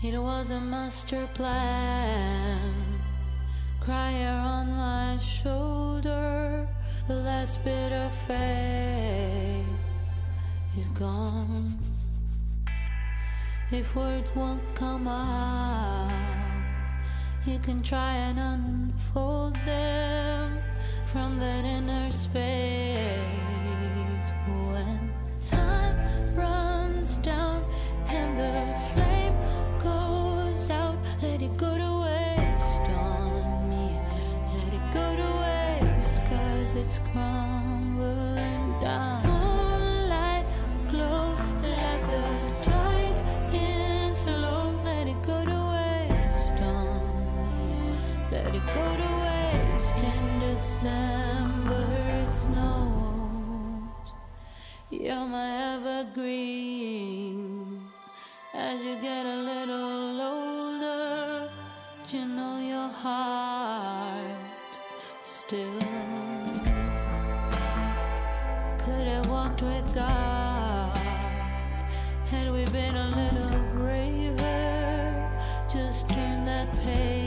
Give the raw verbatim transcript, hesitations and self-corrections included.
It was a master plan. Crier on my shoulder, the last bit of faith is gone. If words won't come out, you can try and unfold them from that inner space. When time runs down and the flame goes out, let it go to waste on me. Let it go to waste, cause it's crumbling down. Moonlight glow like the tide in slow. Let it go to waste on me. Let it go to waste in December. It snows. You're my evergreen. As you get a little older, you know your heart still. Could have walked with God had we been a little braver. Just turn that page.